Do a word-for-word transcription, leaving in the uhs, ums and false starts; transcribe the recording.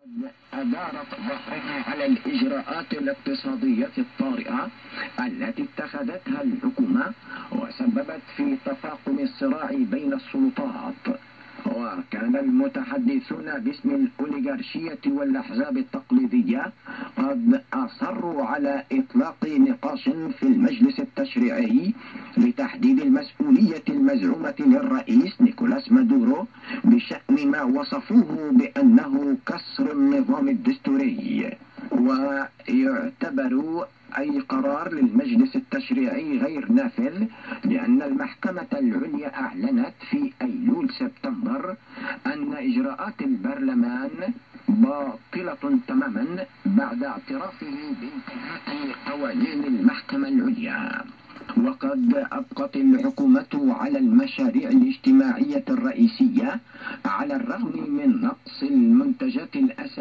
أدارت ظهرها على الإجراءات الاقتصادية الطارئة التي اتخذتها الحكومة وسببت في تفاقم الصراع بين السلطات. وكان المتحدثون باسم الأوليغارشية والأحزاب التقليدية قد أصروا على إطلاق نقاش في المجلس التشريعي لتحديد المسؤولية المزعومة للرئيس نيكولاس مادورو بشأن ما وصفوه بأنه كسر النظام الدستوري. ويعتبر أي قرار للمجلس التشريعي غير نافذ لأن المحكمة العليا أعلنت في أيلول سبتمبر أن إجراءات البرلمان باطلة تماما بعد اعترافه بانتهاء قوانين المحكمة العليا. وقد أبقت الحكومة على المشاريع الاجتماعية الرئيسية على الرغم من نقص المنتجات الأساسية